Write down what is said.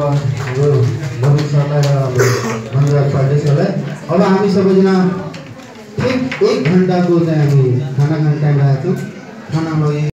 हाम्रो गोविन्द सरलाई र मन्दिरराज पाण्डे सरलाई। अब हामी सबैजना ठिक 1 घण्टाको चाहिँ हामी खाना खाने टाइम राखेको छौँ। खाना